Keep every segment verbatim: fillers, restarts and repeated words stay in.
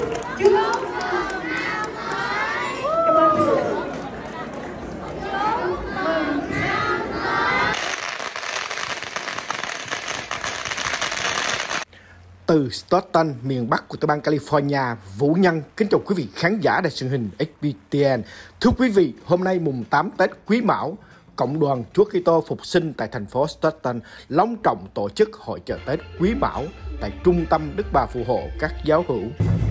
Chúc cảm ơn. Từ Stockton, miền Bắc của tiểu bang California, Vũ Nhân kính chào quý vị khán giả đài truyền hình ích pê tê en. Thưa quý vị, hôm nay mùng tám Tết Quý Mão, Cộng đoàn Chúa Kitô Phục Sinh tại thành phố Stockton long trọng tổ chức hội chợ Tết Quý Mão tại trung tâm Đức Bà Phù Hộ các giáo hữu.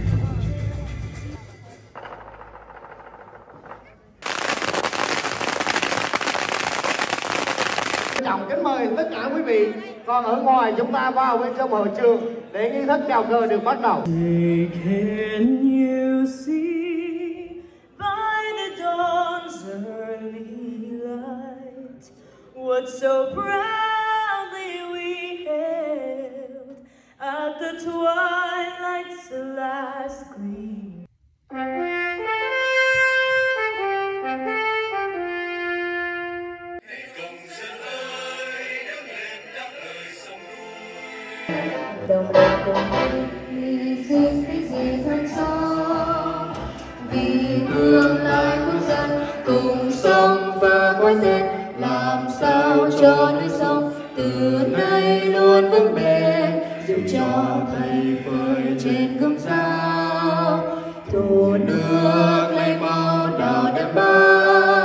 Trọng kính mời tất cả quý vị còn ở ngoài chúng ta vào bên trong hội trường để nghi thức chào cờ được bắt đầu. Can you see by the dawn's early light what so proudly we hailed at the twilight's last gleam? Đồng lòng cùng hy sinh cái gì thân sống vì tương lai quốc dân cùng sống và qua Tết, làm sao cho núi sông từ nay luôn vững bền, dù cho thầy phơi trên gươm giáo thù nước lấy máu đào đất bao.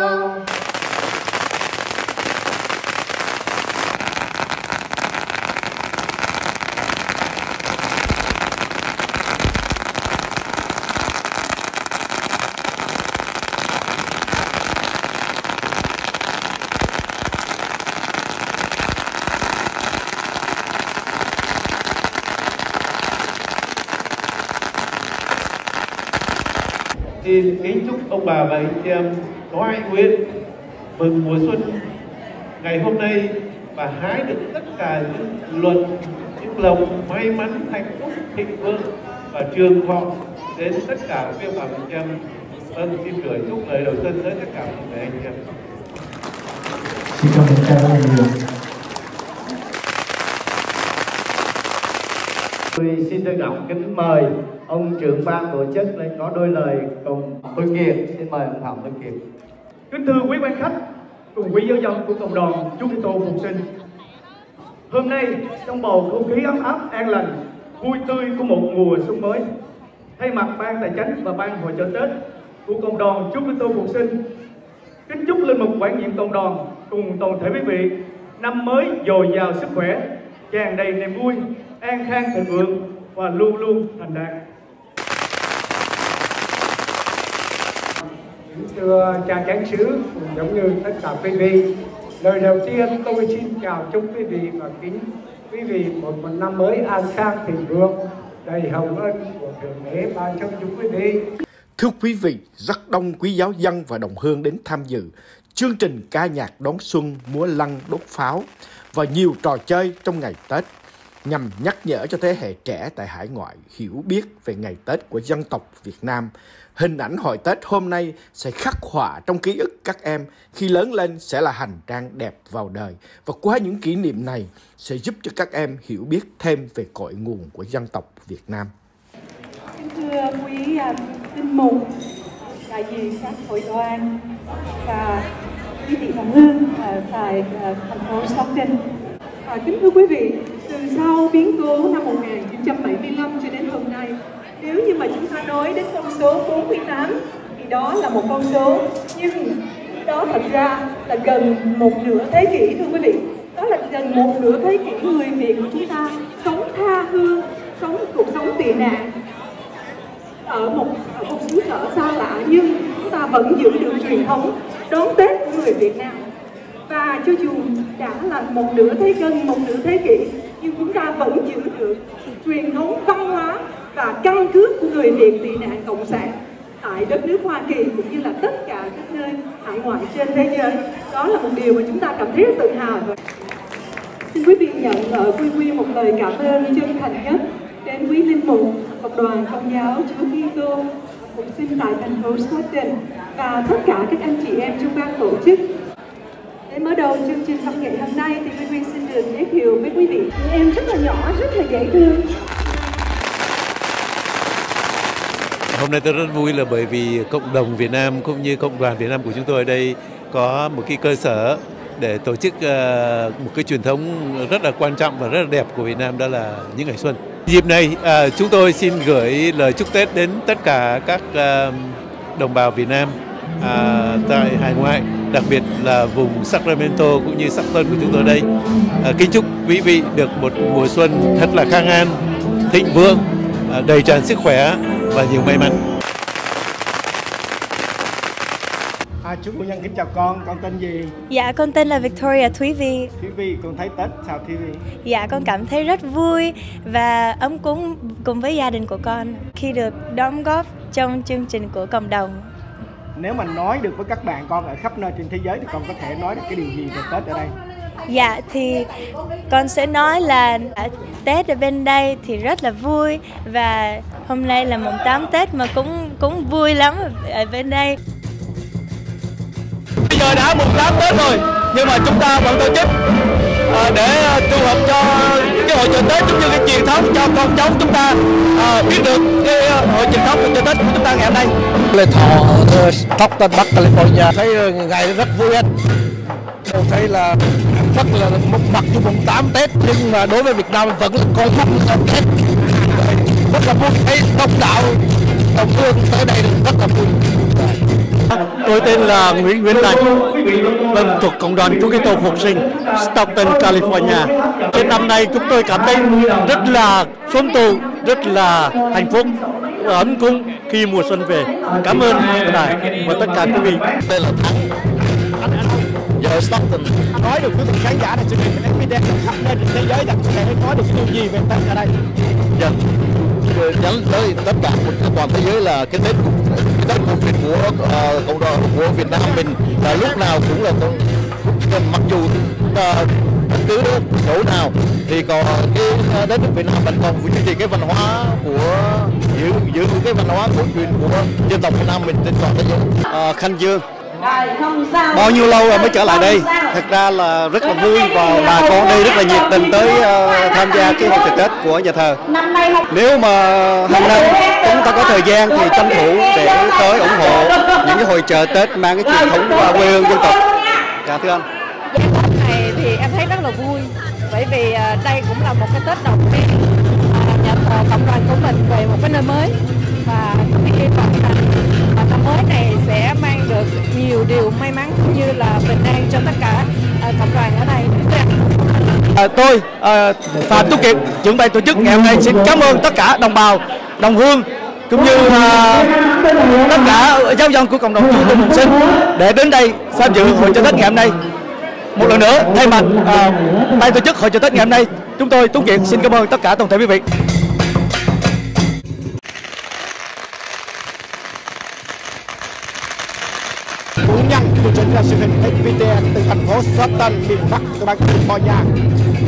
Xin kính chúc ông bà và anh chị em có ai nguyện mừng mùa xuân ngày hôm nay và hái được tất cả những luận, những lộc may mắn, hạnh phúc, thịnh vượng và trường thọ đến tất cả quý bà và anh chị em. Vâng, xin gửi chúc lời đầu xuân tới tất cả mọi người anh chị em. Xin cảm ơn các bạn nhiều. Tôi xin trân trọng kính mời ông trưởng ban tổ chức lên có đôi lời cùng Tôi Kiệt. Xin mời ông Phạm Tôi Kiệt. Kính thưa quý quan khách cùng quý giáo dân của cộng đoàn Chúa Kitô Phục Sinh, hôm nay trong bầu không khí ấm áp an lành, vui tươi của một mùa xuân mới, thay mặt ban tài chánh và ban hội chợ Tết của cộng đoàn Chúa Kitô Phục Sinh, kính chúc linh mục quản nhiệm cộng đoàn cùng toàn thể quý vị năm mới dồi dào sức khỏe, tràn đầy niềm vui, an khang thịnh vượng và luôn luôn thành đạt. Thưa cha chánh xứ cũng giống như tất cả quý vị, lời đầu tiên tôi xin chào chúc quý vị và kính quý vị một, một năm mới an khang thịnh vượng, đầy hồng ân của Thượng Đế ban cho chúng quý vị. Thưa quý vị, rất đông quý giáo dân và đồng hương đến tham dự chương trình ca nhạc đón xuân, múa lân, đốt pháo và nhiều trò chơi trong ngày Tết nhằm nhắc nhở cho thế hệ trẻ tại hải ngoại hiểu biết về ngày Tết của dân tộc Việt Nam. Hình ảnh hội Tết hôm nay sẽ khắc họa trong ký ức các em, khi lớn lên sẽ là hành trang đẹp vào đời. Và qua những kỷ niệm này sẽ giúp cho các em hiểu biết thêm về cội nguồn của dân tộc Việt Nam. Thưa quý uh, linh mục, đại diện các hội đoàn và quý vị đồng hương uh, tại uh, thành phố Stockton. Uh, kính thưa quý vị, từ sau biến cố năm một nghìn chín trăm bảy mươi lăm cho đến hôm nay, nếu như mà chúng ta nói đến con số bốn mươi tám thì đó là một con số, nhưng đó thật ra là gần một nửa thế kỷ thưa quý vị. Đó là gần một nửa thế kỷ người Việt của chúng ta sống tha hương, sống cuộc sống tị nạn ở một, ở một xứ sở xa lạ, nhưng chúng ta vẫn giữ được truyền thống đón Tết của người Việt Nam. Và cho dù đã là một nửa thế gần một nửa thế kỷ, nhưng chúng ta vẫn giữ được truyền thống văn hóa và căn cước của người Việt tị nạn cộng sản tại đất nước Hoa Kỳ cũng như là tất cả các nơi hải ngoại trên thế giới. Đó là một điều mà chúng ta cảm thấy rất tự hào. Xin quý vị nhận ở quy quy một lời cảm ơn chân thành nhất đến quý linh mục cộng đoàn Công giáo Chúa Kitô Phục Sinh tại thành phố Stockton và tất cả các anh chị em trong ban tổ chức. Để mở đầu chương trình văn nghệ hôm nay thì Quy Quy xin được giới thiệu với quý vị những em rất là nhỏ, rất là dễ thương. Hôm nay tôi rất vui là bởi vì cộng đồng Việt Nam cũng như cộng đoàn Việt Nam của chúng tôi ở đây có một cái cơ sở để tổ chức một cái truyền thống rất là quan trọng và rất là đẹp của Việt Nam, đó là những ngày xuân. Dịp này à, chúng tôi xin gửi lời chúc Tết đến tất cả các à, đồng bào Việt Nam à, tại hải ngoại, đặc biệt là vùng Sacramento cũng như Stockton của chúng tôi đây. À, kính chúc quý vị được một mùa xuân thật là khang an, thịnh vượng, à, đầy tràn sức khỏe và nhiều may mắn. À, chú Phu Nhân kính chào con, con tên gì? Dạ, con tên là Victoria Thúy Vi. Thúy Vi, con thấy Tết sao Thúy Vi? Dạ, con cảm thấy rất vui và ấm cúng cùng với gia đình của con khi được đóng góp trong chương trình của cộng đồng. Nếu mà nói được với các bạn con ở khắp nơi trên thế giới thì con có thể nói được cái điều gì về Tết ở đây? Dạ, thì con sẽ nói là Tết ở bên đây thì rất là vui, và hôm nay là mùng tám Tết mà cũng cũng vui lắm ở bên đây. Bây giờ đã mùng tám Tết rồi, nhưng mà chúng ta vẫn tổ chức à, để phù hợp cho cái hội chợ Tết cũng như cái truyền thống cho con cháu chúng ta à, biết được cái hội truyền thống của chợ Tết của chúng ta ngày hôm nay. Lê Thọ ở Stockton, Bắc California, thấy ngày rất vui anh. Tôi thấy là rất là mặc dù mùng tám Tết nhưng mà đối với Việt Nam vẫn là coi mắt là Tết, rất là vui, thấy đông đảo đồng hương tới đây rất là vui. Tôi tên là Nguyễn Nguyễn Thành, vâng, thuộc cộng đoàn Chúa Kitô Phục Sinh Stockton, California. Trên năm nay chúng tôi cảm thấy rất là xuân tụ, rất là hạnh phúc, ấm cúng khi mùa xuân về. Cảm ơn đài và tất cả quý vị. Đây là Thắng, anh anh giờ Stockton. Nói được với những khán giả này chương trình ép pê đê khắp nơi trên thế giới rằng sẽ nói được cái điều gì về Tết ở đây? Dạ, nhắn tới tất cả toàn thế giới là cái Tết cái Tết cổ truyền của uh, cộng đồng của Việt Nam mình là lúc nào cũng là mặc dù uh, bất cứ chỗ nào thì còn cái uh, đất nước Việt Nam mình còn duy trì cái văn hóa của giữ giữ cái văn hóa cổ truyền của dân tộc Việt Nam mình trên toàn thế giới. Uh, Khanh Dương, bao nhiêu lâu rồi mới trở lại đây, thật ra là rất là vui và bà con đây rất là nhiệt tình tới uh, tham gia cái hội chợ Tết của nhà thờ. Nếu mà hàng năm chúng ta có thời gian thì tranh thủ để tới ủng hộ những cái hội chợ Tết mang cái truyền thống và quê hương dân tộc. Dạ thưa anh. Dạ, Tết này thì em thấy rất là vui, bởi vì uh, đây cũng là một cái Tết đầu tiên uh, nhà thờ cộng đoàn của mình về một cái nơi mới, và hy vọng rằng năm mới này sẽ mang được nhiều điều may mắn cũng như là bình an cho tất cả uh, cộng đoàn ở đây. À, tôi uh, Phạm Tú Kiệt, trưởng ban tổ chức ngày hôm nay xin cảm ơn tất cả đồng bào, đồng hương cũng như uh, tất cả giáo dân của cộng đồng Chúa Kitô Phục Sinh để đến đây tham dự hội chợ Tết ngày hôm nay. Một lần nữa thay mặt uh, ban tổ chức hội chợ Tết ngày hôm nay, chúng tôi Tú Kiệt xin cảm ơn tất cả toàn thể quý vị. Chủ nhân chương trình là truyền hình ép pê đê từ thành phố Stockton, miền Bắc của bang California.